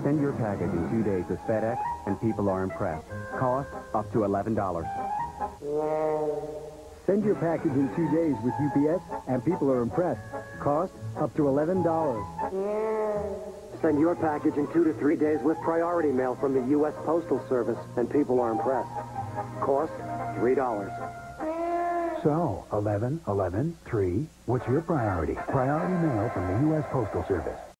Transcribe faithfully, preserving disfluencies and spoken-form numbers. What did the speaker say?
Send your package in two days with FedEx, and people are impressed. Cost up to eleven dollars. Send your package in two days with U P S, and people are impressed. Cost up to eleven dollars. Send your package in two to three days with priority mail from the U S Postal Service, and people are impressed. Cost three dollars. So, eleven, eleven, three. What's your priority? Priority mail from the U S Postal Service.